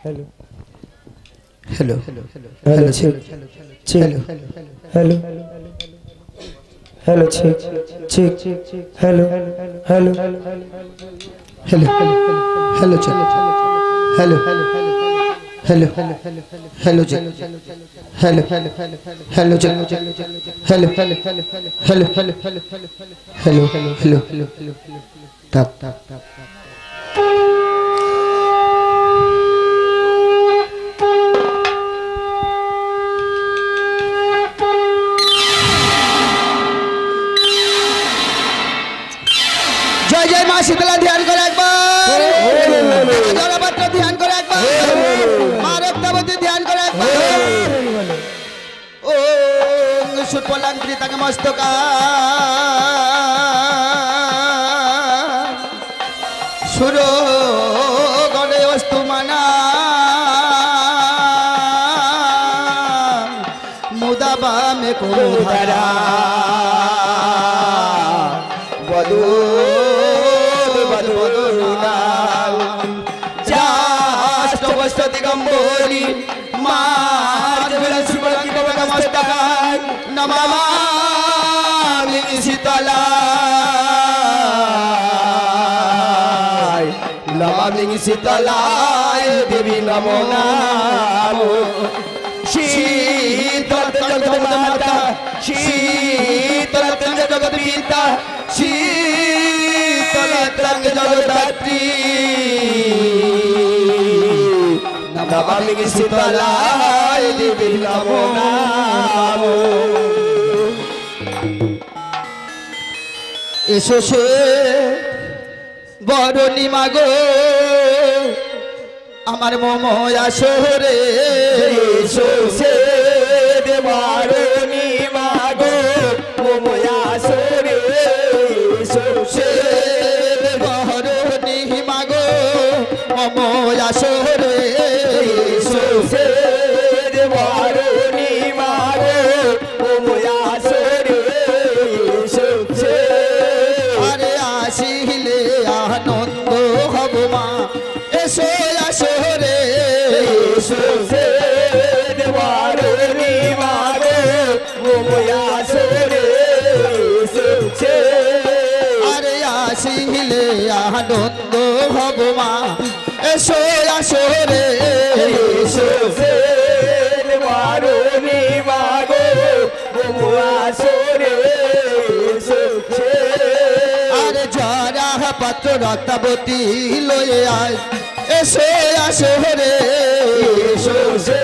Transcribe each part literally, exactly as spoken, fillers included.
Hello hello hello check check hello hello check check hello hello hello hello check hello hello hello check hello hello check hello hello hello hello टक टक टक जय मां शीतला ध्यान कर एक बार जलपत्र ध्यान कर एक बार मां रक्तवती ध्यान कर एक बार ओम सुपलांकृतंग मस्तका सुरो गणेस्तु मना मुदाबा में कोधरा वधू दिगंबोरी नमामि शीतलाय नमामि शीतलाय देवी नमो नमो शीतल जगत माता शीतल जगत पिता शीतल जगदात्री नमामि शीतलाय देवी नमो नमो एसो से बरणी मागो आमार मोमया शहरे एसो से बरणी मागो मोमया शहरे एसो से बरणी मागो मोमया शहरे से देवारुणी मारो मोमया शहरे से अरे आशिले आनंद हब मा एसो शहरे से देवारुणी मारो मोमया शहरे से अरे आशिले आनंद हब मा एसो शहरे से देवारुणी मागो मोमया शहरे से अरे जरा पत्र रक्तवती लये आय एसो शहरे से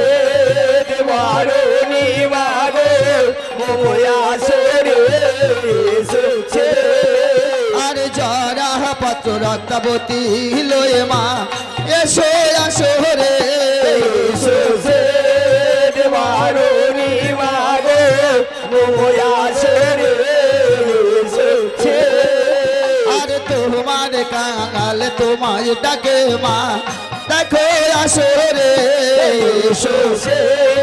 देवारुणी मागो मोमया शहरे से अरे जरा पत्र रक्तवती लये मा एसो शहरे से देवारुणी मागो मोमया शहरे से अरे तुम्हार कांगाल तुम्हारे डाके माँ देखो शहरे से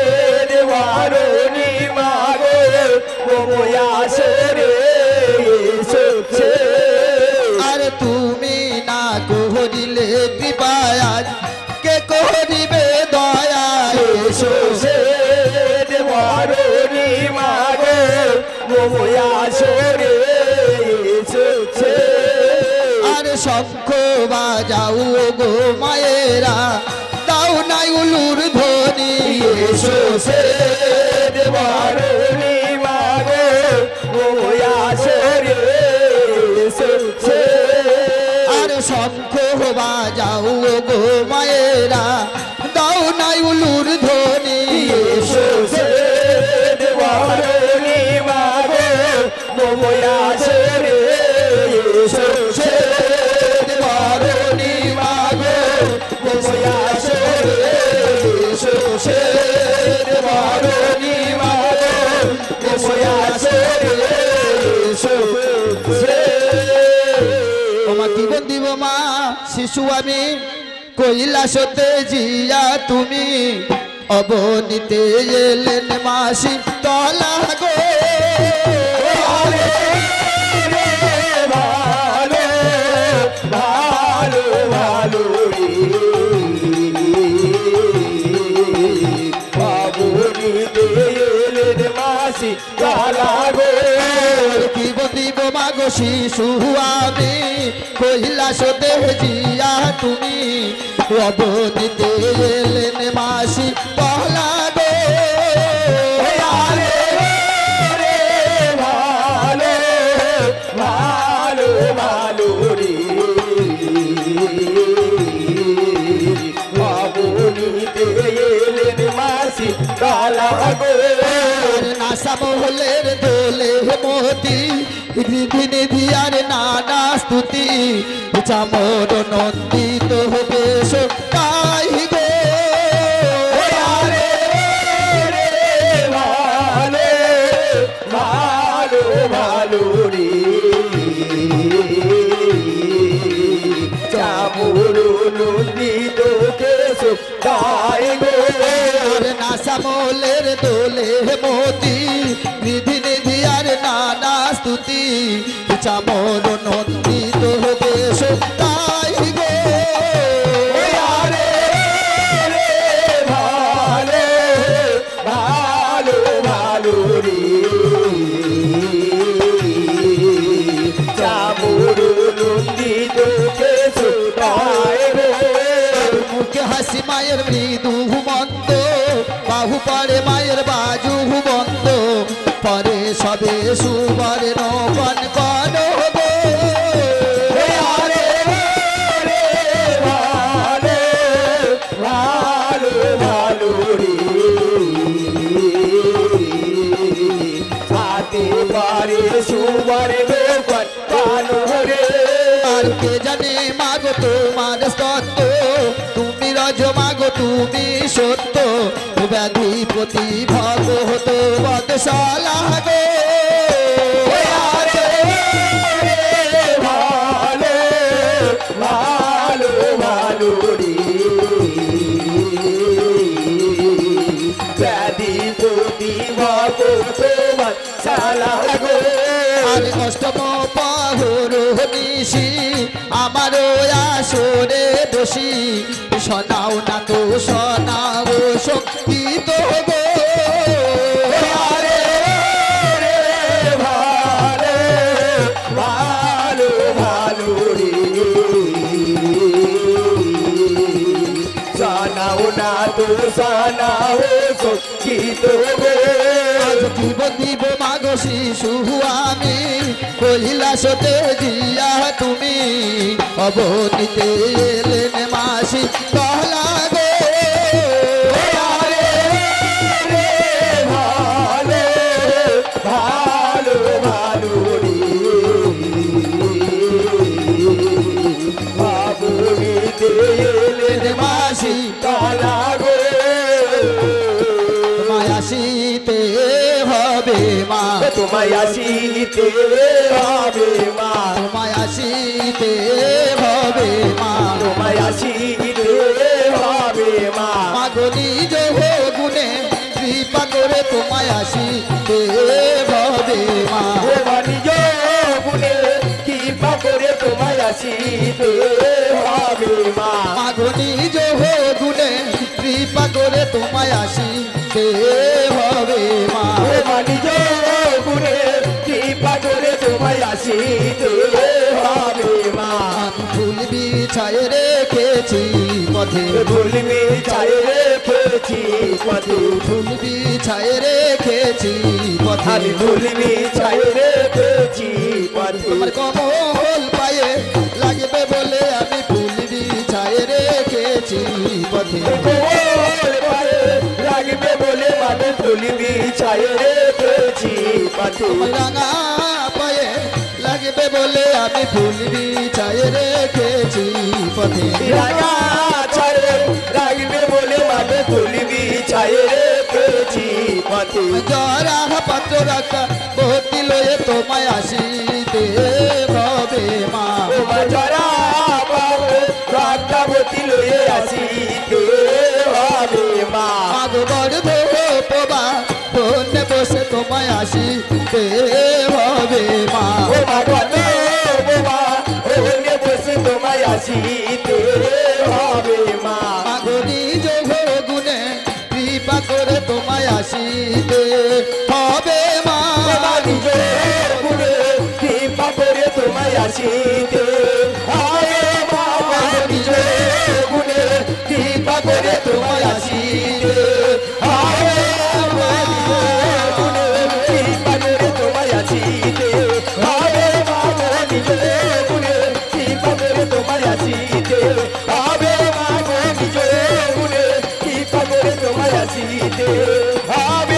देवारुणी मागो मोमया शहरे से अरे तुमी ना कोहरिले कृपाया के कोहरिबे दया एसो से देवारुणी मागो मोमया शहरे से अरे शंख बाजाओ गो मायेरा दाऊ नाई उलुर ध्वनि एसो से देवारुणी मागो मोमया शहरे से अरे शंख बाजाओ गो मायेरा दाऊ नाई उलुर ध्वनि एसो से देवारुणी मागो मोमया शहरे से देवारुणी मागो मोमया शहरे से देवारुणी मागो मोमया शहरे से ओमा की बंदिब मा शिशु आमी কৈলাসতে জিয়া তুমি অবনীতে এলেন মাসি তলা গো ভালো ভালো ভালো মাগো শিশু আমি কৈলাস জিয়া তুমি অবনীতে এলেন মাসি পহলা গো ভালো ভালো রে অবনীতে এলেন মাসি কালা গো নাসা মহলের দোলে মতি গৃহিণী ধিয়ার নানা স্তুতি চামর নন্দিত বেশ তাই গো ভালো ভালো ভালো রে চামর নন্দিত বেশ তাই গো নাসা মহলের দোলে মতি গৃহিণী ধিয়ার নানা স্তুতি চামর নন্দিত বেশ তাই গো ভালো ভালো ভালো রে চামর নন্দিত বেশ তাই গো মুখে হাসি মায়ের মৃদু মন্দ বাহু পরে মায়ের বাজু বন্ধ পরে সবে সুবার নবন কন গো ভালো ভালো রে হাতে পারে সুবার নবন কন রে আর কে জানে মাগো তোমার সত্য তুমি রজ মাগো তুমি সত্য ব্যাধি প্রতি ভগত বদশালা গো ভালো ভালো ভালো রে ব্যাধি প্রতি ভগত বদশালা গো আর অষ্টম পাহর নিশি আমারও আসরে বসি শোনাও না তো শোনাও শক্তি তো গো ভালো ভালো ভালো রে জানাও না তো জানাও সখী তো আজ দিব দিব মাগো শিশু আমি কৈলাসতে জিয়া তুমি অবনীতে এলেন মাসি পহলা গো ভালো ভালো ভালো রে বাবুনিতে এলেন মাসি কালা গো মায়াসিতে হবে মা তোমায় আসিতে হবে মা মায়াসিতে হবে মা তোমায় আসিতে হবে মা মাগো নিজ গুণে কৃপা করে তোমায় আসিতে হবে মা নিজ গুণে কৃপা করে তোমায় আসিতে হবে মা মাগো নিজ গুণে কৃপা করে তোমায় আসিতে হবে মা নিজ গুণে কৃপা করে তোমায় আসিতে হবে মা ফুল বিছায় রেখেছি পথে ভুলবি চাই রেখেছি পথে ফুল বিছায় রেখেছি পথে আমি ভুলবি চাই রেখেছি পথে তোমার কমল পায়ে লাগবে বলে আমি ফুল বিছায় রেখেছি পথে কোমল পায়ে লাগবে বলে মানে ভুলবি চাই রেখেছি পথে তোমার রাঙা পায়ে লাগবে বলে আমি ফুল বিছায় রেখেছি পথে রাঙা ছাড়ে লাগবে বলে মানে ভুলবি চাই রেখেছি পথে জরা পাত্র রাখা ভর্তি লয়ে তোমায় আসিতে হবে মা তোমার জরা বাবু রাত্রাবতী লয়ে আসিতে হবে মা মাগো গর্ভ পোবা বনে বসে তোমায় আসিতে হবে মা ও মা গনে বাবা ওনে বসে তোমায় আসিতে হবে মা মাগো নিজ গুণে কৃপা করে তোমায় আসিতে হবে মা বাবা নিজে গুণে কৃপা করে আসিতে আরে বাবা নিজ গুণে কৃপা করে তোমায় আসিতে আরে বাবা নিজ গুণে কৃপা করে তোমায় আসিতে আরে বাবা নিজ গুণে কৃপা করে তোমায় আসিতে আরে বাবা নিজ গুণে কৃপা করে তোমায় আসিতে আরে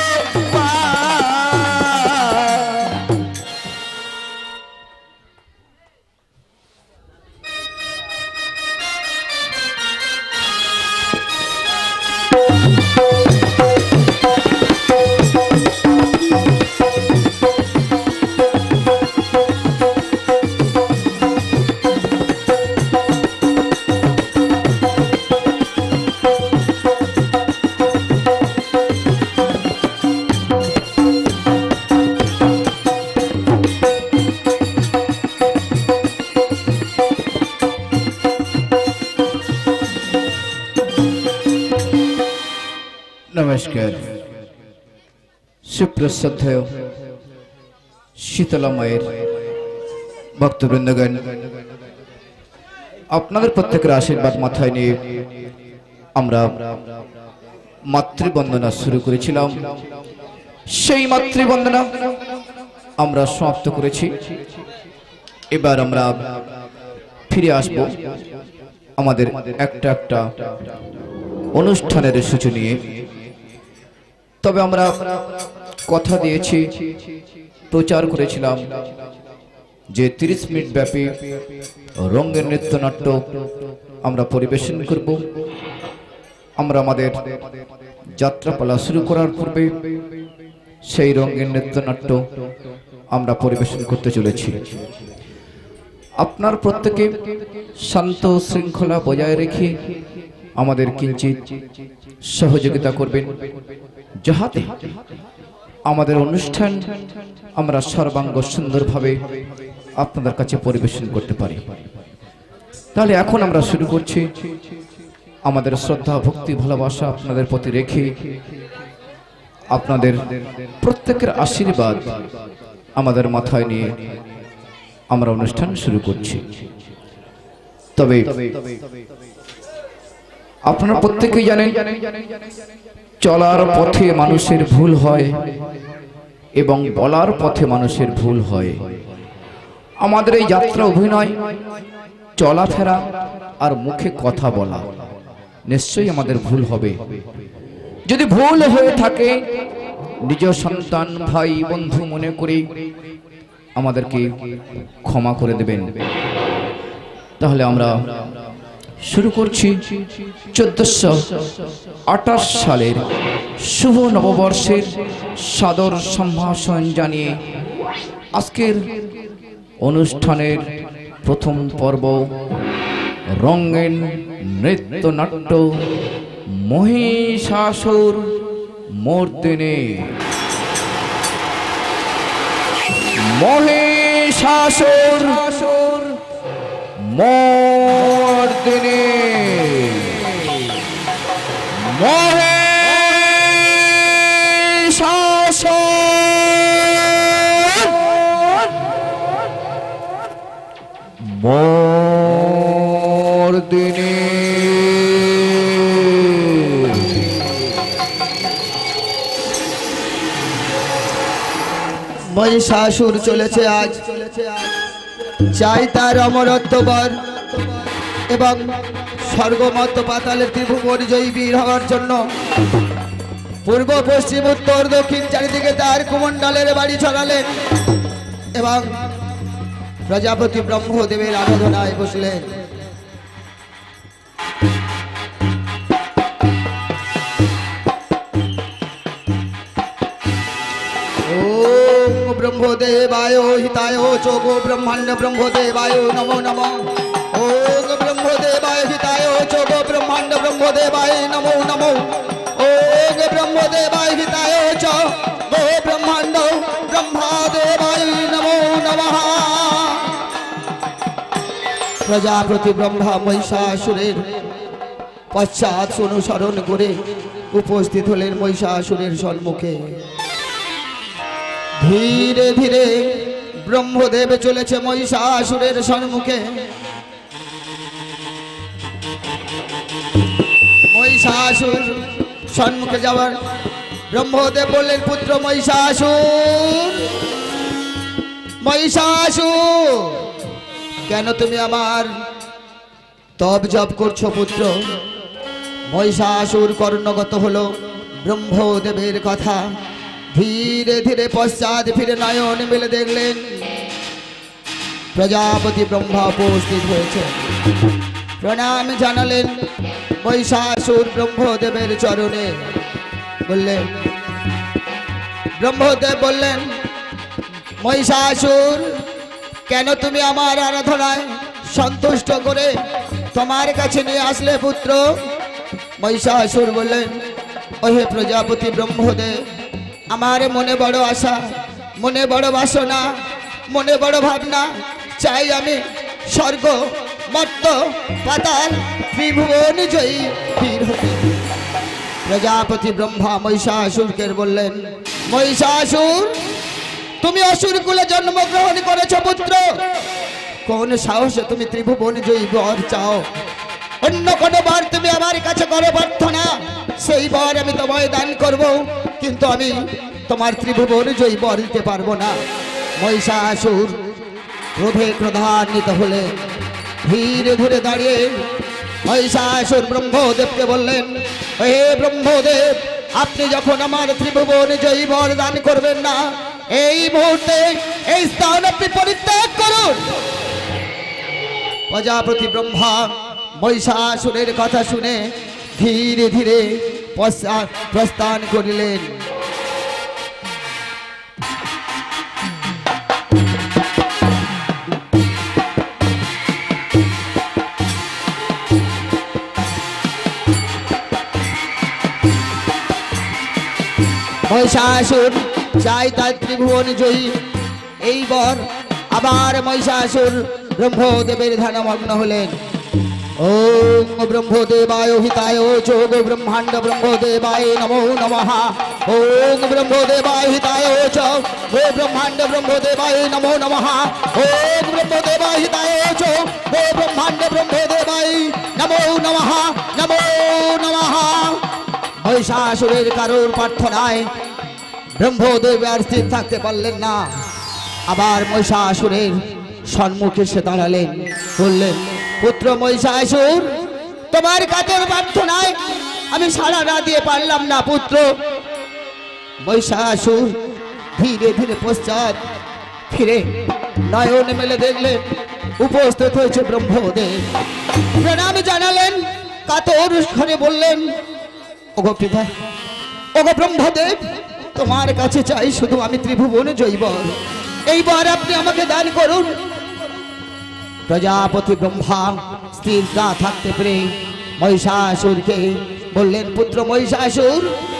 नमस्कार सुप्रसिद्ध शीतला मायर भक्तवृंदगण আপনাদের প্রত্যেকের আশীর্বাদ মাথায় নিয়ে আমরা মাতৃবন্দনা শুরু করেছিলাম সেই মাতৃবন্দনা আমরা সমাপ্ত করেছি এবার আমরা ফিরে আসব আমাদের একটা একটা অনুষ্ঠানের সূচি নিয়ে তবে আমরা কথা দিয়েছি প্রচার করেছিলাম যে তিরিশ মিনিট ব্যাপী রঙের নৃত্যনাট্য আমরা পরিবেশন করব আমরা আমাদের যাত্রাপালা শুরু করার পূর্বে সেই রঙের নৃত্যনাট্য আমরা পরিবেশন করতে চলেছি আপনার প্রত্যেকে শান্ত শৃঙ্খলা বজায় রেখে আমাদের কিঞ্চিত সহযোগিতা করবেন যাহাতে আমাদের অনুষ্ঠান আমরা সর্বাঙ্গ সুন্দরভাবে আপনাদের কাছে পরিবেশন করতে পারি তাহলে এখন আমরা শুরু করছি আমাদের শ্রদ্ধা ভক্তি ভালোবাসা আপনাদের প্রতি রেখে আপনাদের প্রত্যেকের আশীর্বাদ আমাদের মাথায় নিয়ে আমরা অনুষ্ঠান শুরু করছি তবে আপনারা প্রত্যেকেই জানেন চলার পথে মানুষের ভুল হয় এবং বলার পথে মানুষের ভুল হয় আমাদের এই যাত্রা অভিনয় চলাফেরা আর মুখে কথা বলা নিশ্চয়ই আমাদের ভুল হবে যদি ভুল হয়ে থাকে নিজ সন্তান ভাই বন্ধু মনে করে আমাদেরকে ক্ষমা করে দেবেন তাহলে আমরা শুরু করছি চোদ্দশো আঠাশ সালের শুভ নববর্ষের সাদর সম্ভাষণ জানিয়ে আজকের অনুষ্ঠানের প্রথম পর্ব রঙের নৃত্যনাট্য মহিষাসুর মর্দিনী মহিষাসুর মর্দিনী মহিষাসুর মর্দিনী মহিষাসুর চলেছে আজ চাই তার অমরত্ব বর এবং স্বর্গমত্ত পাতালের ত্রিভুবন জয়ী বীর হওয়ার জন্য পূর্ব পশ্চিম উত্তর দক্ষিণ চারিদিকে তার কুমণ্ডলের বাড়ি ছড়ালেন এবং প্রজাপতি ব্রহ্মদেবের আরাধনায় বসলেন ब्रह्मदेवाय हिताय चोगो ब्रह्मांड ब्रह्मदेवाय नमो नमः ओम ब्रह्मदेवाय हिताय चोगो ब्रह्मांड ब्रह्मदेवाय नमो नमः ओम ब्रह्मदेवाय हिताय चोगो ब्रह्मांड ब्रह्मदेवाय नमो नमः प्रजापति ब्रह्मा महिषासुरेर पश्चात अनुसरण करे उपस्थित हलेन महिषासुरेर सम्मुखे धीरे धीरे ব্রহ্মদেব চলেছে মহিষাসুরের সম্মুখে। মহিষাসুর সম্মুখে যাওয়ার ব্রহ্মদেব বললেন, পুত্র মহিষাসুর, মহিষাসুর কেন তুমি আমার তপ জপ করছো পুত্র? মহিষাসুর কর্ণগত হলো ব্রহ্মদেবের কথা। ধীরে ধীরে পশ্চাৎ ফিরে নয়ন মেলে দেখলেন প্রজাপতি ব্রহ্মা উপস্থিত হয়েছে। প্রণাম জানালেন মহিষাসুর ব্রহ্মদেবের চরণে। বললেন, ব্রহ্মদেব বললেন, মহিষাসুর কেন তুমি আমার আরাধনায় সন্তুষ্ট করে তোমার কাছে নিয়ে আসলে পুত্র? মহিষাসুর বললেন, ওহে প্রজাপতি ব্রহ্মদেব, আমার মনে বড় আশা, মনে বড় বাসনা, মনে বড় ভাবনা, চাই আমি স্বর্গ মর্ত পাতাল ত্রিভুবন জয়ী বীর হতে। প্রজাপতি ব্রহ্মা মহিষাসুরকে বললেন, মহিষাসুর তুমি অসুর কুলে জন্মগ্রহণ করেছ পুত্র, কোন সাহসে তুমি ত্রিভুবন জয়ী বর চাও? অন্য কোনো বর তুমি আমার কাছে করো প্রার্থনা, সেই বর আমি তোমায় দান করব, কিন্তু আমি তোমার ত্রিভুবন জয়ী বর দিতে পারবো না। মহিষাসুর ক্রোধে ক্রোধান্বিত হলে ধীরে ধীরে দাঁড়িয়ে মহিষাসুর ব্রহ্মদেবকে বললেন, হে ব্রহ্মদেব, আপনি যখন আমার ত্রিভুবন জয়ী বর দান করবেন না, এই মুহূর্তে এই স্থান আপনি পরিত্যাগ করুন। প্রজাপতি ব্রহ্মা মহিষাসুরের কথা শুনে ধীরে ধীরে প্রস্থান করিলেন। মহিষাসুর চাই তার ত্রিভুবন জয়ী এইবার আবার মহিষাসুর ব্রহ্মদেবের ধ্যানমগ্ন হলেন। ওম ব্রহ্মদেবায় হিতায় যোগ ব্রহ্মাণ্ড ব্রহ্মদেবায় নমো নমঃ। ওম ব্রহ্মদেবায় হিতায় চ হে ব্রহ্মাণ্ড ব্রহ্মদেবায় নমো নমঃ। ওম ব্রহ্মদেবায় হিতায় চ হে ব্রহ্মাণ্ড ব্রহ্মদেবায় নমো নমঃ নমো নমঃ। মহিষাসুরের কারোর প্রার্থনায় ব্রহ্মদেব আর স্থির থাকতে পারলেন না, আবার মহিষাসুরের সম্মুখে সে দাঁড়ালেন। বললেন, পুত্র মহিষাসুর, তোমার কাতর প্রার্থনায় আমি সাড়া না দিয়ে পারলাম না পুত্র। মহিষাসুর ধীরে ধীরে পশ্চাৎ ফিরে নয়ন মেলে দেখলেন উপস্থিত হয়েছে ব্রহ্মদেব। প্রণাম জানালেন, কাতর স্বরে বললেন, ওগো পিতা, ওগো ব্রহ্মদেব, তোমার কাছে চাই শুধু আমি ত্রিভুবন জয়ী বর, এইবার আপনি আমাকে দান করুন। প্রজাপতি ব্রহ্মা স্থির না থাকতে পেরে মহিষাসুরকে বললেন, পুত্র মহিষাসুর,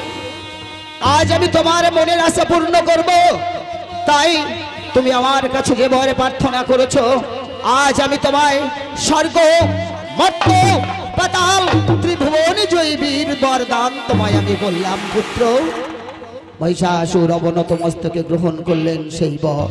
আজ আমি তোমার মনের আশা পূর্ণ করব, তাই তুমি আমার কাছে যে বরে প্রার্থনা করেছো, আজ আমি তোমায় স্বর্গ মর্ত পাতাল ত্রিভুবন জয়ী বীর বরদান তোমায় আমি বললাম পুত্র। মহিষাসুর অবনত মস্তকে গ্রহণ করলেন সেই বর।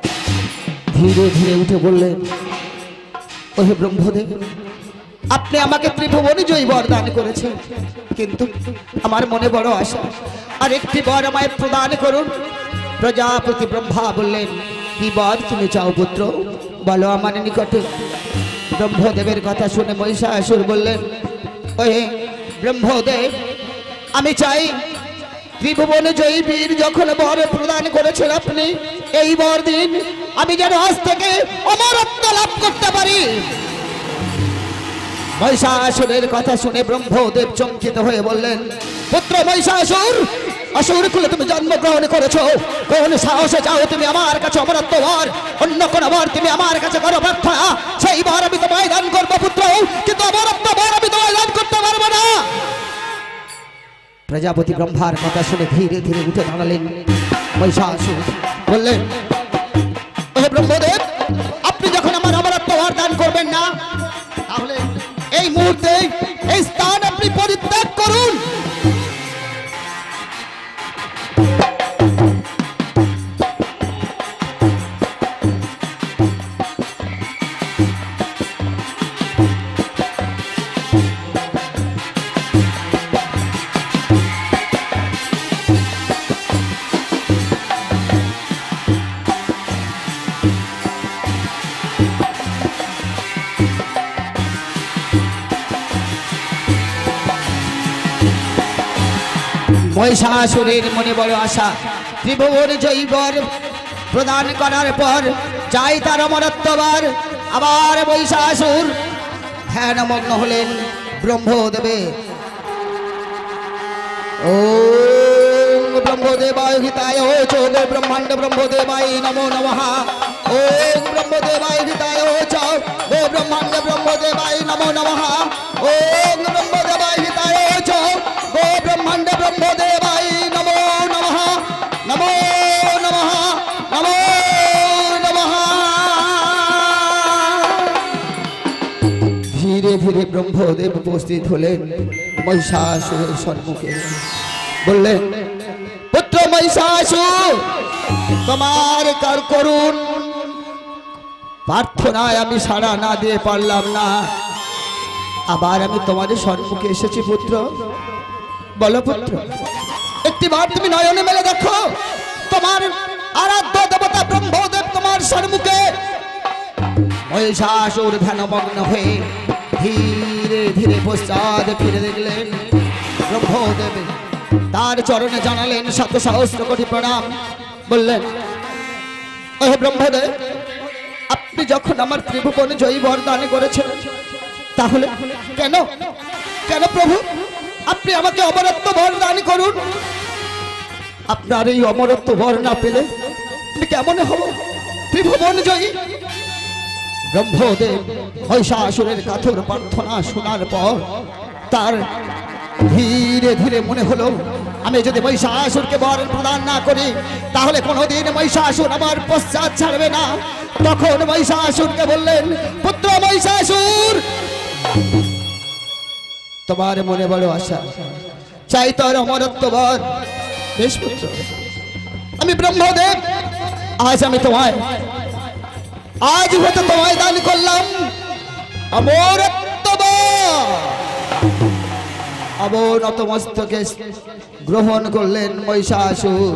ধীরে ধীরে উঠে বললেন, ওহে ব্রহ্মদেব, আপনি আমাকে ত্রিভুবন জয়ী বর দান করেছেন, কিন্তু আমার মনে বড় আশা, আর একটি বর আমায় প্রদান করুন। প্রজাপতি ব্রহ্মা বললেন, কি বর তুমি চাও পুত্র, বলো আমার নিকটে। ব্রহ্মদেবের কথা শুনে মহিষাসুর বললেন, ওহে ব্রহ্মদেব, আমি চাই ত্রিভুবন জয়ী বীর যখন বর প্রদান করেছেন আপনি, এই বর দিন আমি যেন আজ থেকে অমরত্ব লাভ করতে পারি। মহিষাসুরের কথা শুনে ব্রহ্মদেব চমকিত হয়ে বললেন, পুত্র মহিষাসুর, অসুর কুলে তুমি জন্মগ্রহণ করেছো, কোন সাহসে চাও তুমি আমার কাছে অমরত্ব বর? অন্য কোন বর তুমি আমার কাছে করো প্রার্থনা, সেই বর আমি তোমায় দান করবো পুত্র, কিন্তু অমরত্ব বর আমি তোমায় দান করতে পারবো না। প্রজাপতি ব্রহ্মার কথা শুনে ধীরে ধীরে উঠে দাঁড়ালেন মহিষাসুর। বললেন, হে ব্রহ্মদেব, আপনি যখন আমার অমরত্ব বর দান করবেন না, তাহলে এই মুহূর্তে এই স্থান আপনি পরিত্যাগ করুন। মহিষাসুরের মনে বড় আশা, ত্রিভুবন জয়ী বর প্রদান করার পর চাই তার অমরত্ববার। আবার মহিষাসুর ধ্যানমগ্ন হলেন ব্রহ্মদেবে। ওম ব্রহ্মদেবায় হিতায় চ গো ব্রহ্মাণ্ড ব্রহ্মদেবায় নমো নমঃ। ওম ব্রহ্মদেবায় হিতায় চ গো ব্রহ্মাণ্ড ব্রহ্মদেবায় নমো নমঃ। ওম ব্রহ্মদেবায় হিতায় চ গো ব্রহ্মাণ্ড ব্রহ্মদেবায় নমো নমঃ। নমো নমঃ নমো নমঃ। ধীরে ধীরে ব্রহ্মদেব উপস্থিত হলেন মহিষাসুরের সম্মুখে। বললেন, পুত্র মহিষাসুর, তোমার কার করুণ প্রার্থনায় আমি সাড়া না দিয়ে পারলাম না, আবার আমি তোমাদের সম্মুখে এসেছি পুত্র। বলো পুত্র, একটি বার তুমি নয়নে মেলে দেখো, তোমার আরাধ্য দেবতা ব্রহ্মদেব তোমার সম্মুখে। মহিষাসুর ধ্যানমগ্ন হয়ে ধীরে ধীরে পশ্চাৎ ফিরে দেখলেন ব্রহ্মদেব। তার চরণে জানালেন শত সহস্র কোটি প্রণাম। বললেন, ওহে ব্রহ্মদেব, আপনি যখন আমার ত্রিভুবনে জয়ী বরদান করেছেন, তাহলে কেন কেন প্রভু আপনি আমাকে অমরত্ব বরদান করুন। আপনার এই অমরত্ব বর না পেলে আমি কেমন হব ত্রিভুবন জয়ী? ব্রহ্মদেব মহিষাসুরের কাতর প্রার্থনা শোনার পর তার ধীরে ধীরে মনে হলো, আমি যদি মহিষাসুরকে বর প্রদান না করি তাহলে কোনোদিন মহিষাসুর আমার পশ্চাৎ ছাড়বে না। তখন মহিষাসুরকে বললেন, পুত্র মহিষাসুর, তোমার মনে বড় আশা, চাই তোর অমরত্ব বর। বেশ পুত্র, আমি ব্রহ্মদেব আজ আমি তোমায় আজ হতে তোমায় দান করলাম অমরত্ব বর। অবনত মস্তকে গ্রহণ করলেন মহিষাসুর।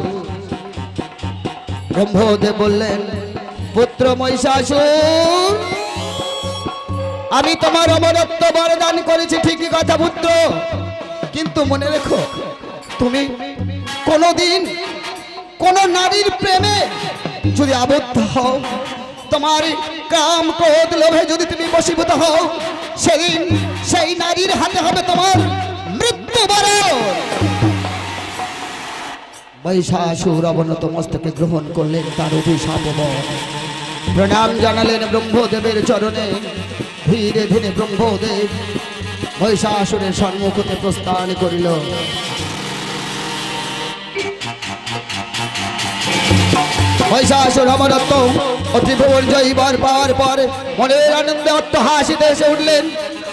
ব্রহ্মদেব বললেন, পুত্র মহিষাসুর, আমি তোমার অমরত্ব বরদান করেছি ঠিকই কথা পুত্র, কিন্তু মনে রেখো, তুমি কোনদিন কোন নারীর প্রেমে যদি আবদ্ধ হও, তোমার কাম ক্রোধ লোভে যদি তুমি বশীভূত হও, সেদিন সেই নারীর হাতে হবে তোমার মৃত্যুবরণ। মহিষাসুর অবনত মস্তকে গ্রহণ করলেন তার অভিশাপ। প্রণাম জানালেন ব্রহ্মদেবের চরণে। ধীরে ধীরে ব্রহ্মদেব মহিষাসুরের সম্মুখ হতে প্রস্থান করিল। মহিষাসুর অমরত্ব ও ত্রিভুবন জয়ী বর পাওয়ার পর মনের আনন্দে অট্টহাসিতে এসে উঠলেন।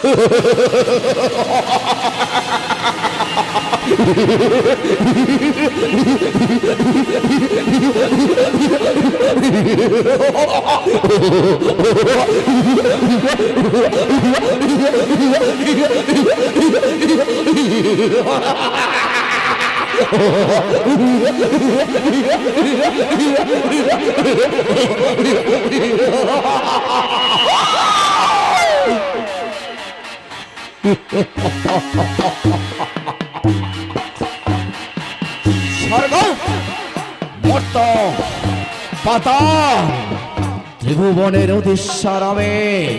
স্বর্গ মর্ত পাতাল ত্রিভুবনের উদ্দেশ্যারামে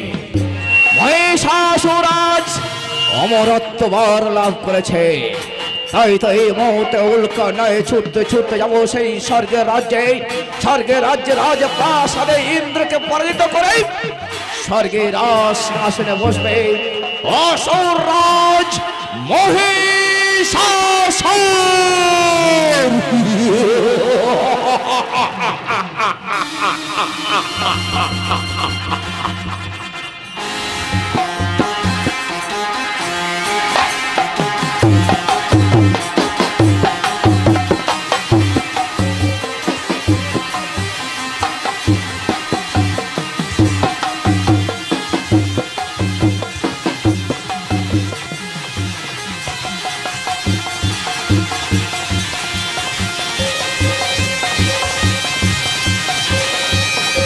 মহিষাসুর আজ অমরত্ব বর লাভ করেছে। তাই তো এই মুহূর্তে উল্কা নয় ছুটতে ছুটতে যাবো সেই স্বর্গের রাজ্যে। স্বর্গের রাজ্যে রাজ প্রাসাদে ইন্দ্রকে পরাজিত করে স্বর্গের আসনে বসবে অসুর রাজ মহিষাসুর।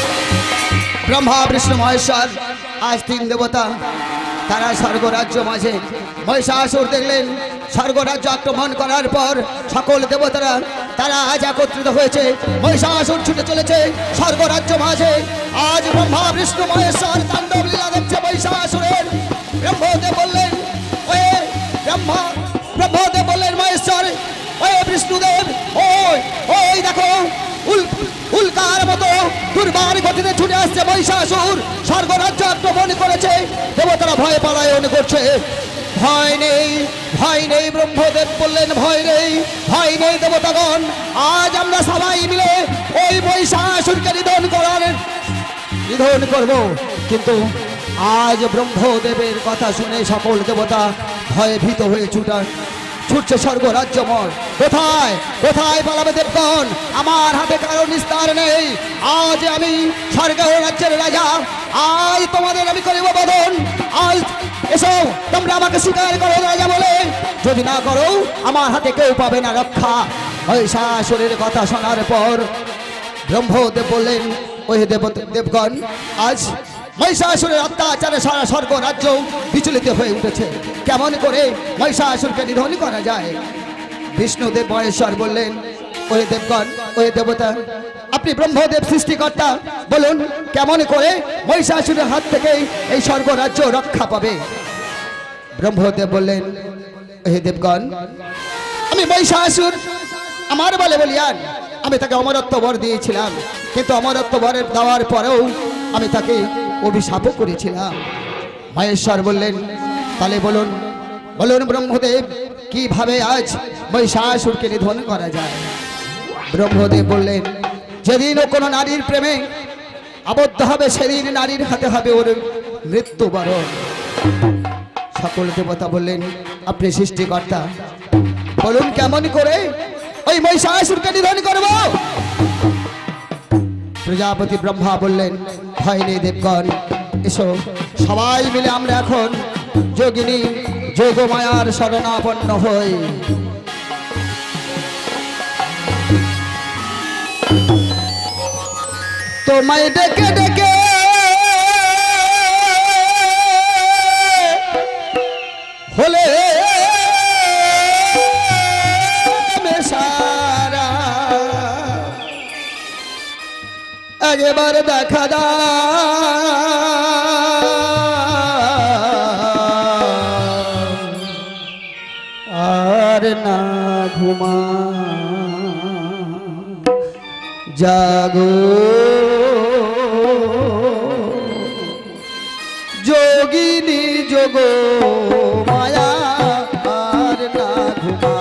ব্রহ্মা বিষ্ণু মহেশ্বর আজ তিন দেবতা তারা স্বর্গ রাজ্য মাঝে মহিষাসুর দেখলেন স্বর্গরাজ্য আক্রমণ করার পর সকল দেবতারা তারা আজ একত্রিত হয়েছে। মহিষাসুর ছুটে চলেছে স্বর্গরাজ্য মাঝে। আজ ব্রহ্মা বিষ্ণু মহেশ্বর তাণ্ডব লীলা দেখছে মহিষাসুরের। ব্রহ্মদেব বললেন ওয়ে ব্রহ্মা ব্রহ্মদেব বললেন মহেশ্বর ওয়ে বিষ্ণুদেব ওই ওই দেখো উল উল্কার মতো দুর্বার গতিতে ছুটে আসছে মহিষাসুর, স্বর্গরাজ্য আক্রমণ করেছে। দেবতারা ভয় পলায়ন করছে। ভয় নেই ভয় নেই ব্রহ্মদেব বললেন ভয় নেই ভয় নেই দেবতাগণ, আজ আমরা সবাই মিলে ওই মহিষাসুরকে নিধন করার নিধন করব। কিন্তু আজ ব্রহ্মদেবের কথা শুনে সকল দেবতা ভয়ে ভীত হয়ে ছুটা ছুটছে স্বর্গরাজ্যময়। কোথায় কোথায় পালাবে দেবগণ? আমার হাতে কারো নিস্তার নেই। আজ আমি স্বর্গ রাজ্যের রাজা, আজ তোমাদের আমি করিব বদন। আজ এসো তোমরা আমাকে স্বীকার করো রাজা বলে, যদি না করো আমার হাতে কেউ পাবে না রক্ষা। মহিষাসুরের কথা শোনার পর ব্রহ্মদেব বললেন ওই দেব দেবগণ আজ মহিষাসুরের অত্যাচারে সারা স্বর্গ রাজ্য বিচলিত হয়ে উঠেছে। কেমন করে মহিষাসুরকে নিধন করা যায়? বিষ্ণুদেব মহেশ্বর বললেন ওই দেবগণ ওই দেবতা আপনি ব্রহ্মদেব সৃষ্টিকর্তা, বলুন কেমন করে মহিষাসুরের হাত থেকে এই স্বর্গ রাজ্য রক্ষা পাবে? ব্রহ্মদেব বললেন হে দেবগণ আমি মহিষাসুর আমার বলে বলিয়ান আমি তাকে অমরত্ব বর দিয়েছিলাম, কিন্তু অমরত্ব বরের দেওয়ার পরেও আমি তাকে অভিশাপও করেছিলাম। মহেশ্বর বললেন তাহলে বলুন বলুন ব্রহ্মদেব কিভাবে আজ মহিষাসুরকে নিধন করা যায়? ব্রহ্মদেব বললেন যেদিন ও কোনো নারীর প্রেমে আবদ্ধ হবে সেদিন নারীর হাতে হবে ওর মৃত্যুবরণ। সকল দেবতা বললেন আপনি সৃষ্টিকর্তা, বলুন কেমন করে ওই মহিষাসুরকে নিধন করব? প্রজাপতি ব্রহ্মা বললেন ভয় নেই দেবগণ, এসো সবাই মিলে আমরা এখন যোগিনী যোগমায়ার শরণাপন্ন হই। তোমায় ডেকে ডেকে হলে সারা একবার দেখা দা আর না ঘুমা জাগো যোগিনী যোগ মায়া আর না ঘুমা।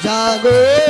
সাগর